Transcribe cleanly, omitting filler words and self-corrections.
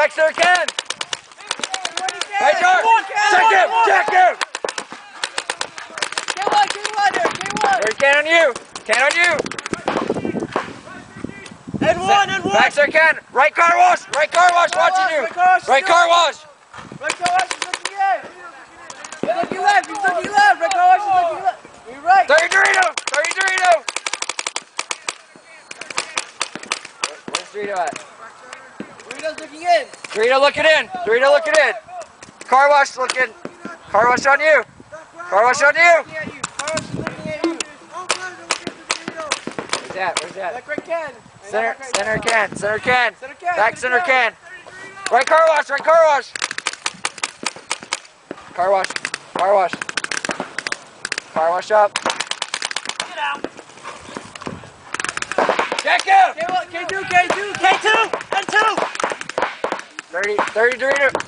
Back center, Ken. Right, George. Check him. Check him. There's Ken on you. Ken on you. And one. Back center, Ken. Right car wash. Right car wash watching you. Right car wash. Right car wash is looking in. He's looking left. He's looking left. Right car wash is looking left. You're right. 30 Dorito. 30 Dorito. Where's Dorito at? Dorito's looking in. Dorito looking in. Dorito looking in. Car wash looking. Car wash on you. Car wash on you. Car wash is looking at you. Where's that? Where's that? Back right Ken. Center Ken. Center Ken. Center Ken. Back center Ken. Right car wash. Right car wash. Car wash. Car wash. Car wash up. Get out. Check him. K2 and 2. 30 Dorito.